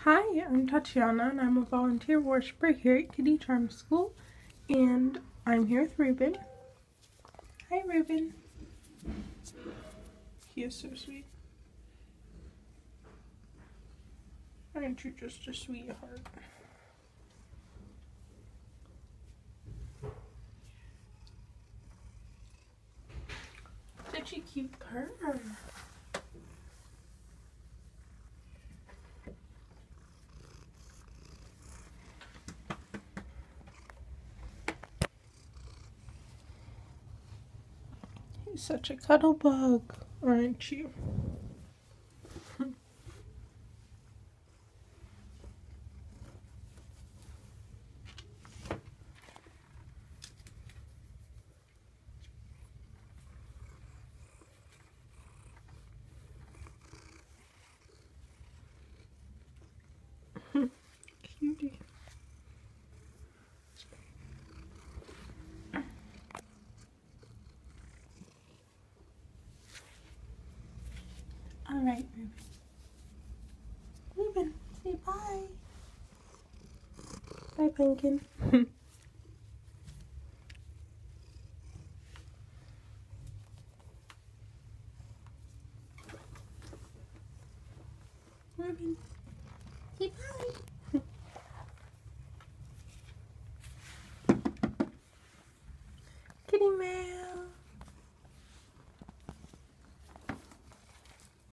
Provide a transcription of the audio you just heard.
Hi, I'm Tatiana and I'm a volunteer worshiper here at Kitty Charm School, and I'm here with Rubin. Hi Rubin. He is so sweet. Aren't you just a sweetheart? Such a cute purr. He's such a cuddle bug, aren't you? Cutie. Alright, Rubin. Rubin, say bye. Bye, Pumpkin. Rubin.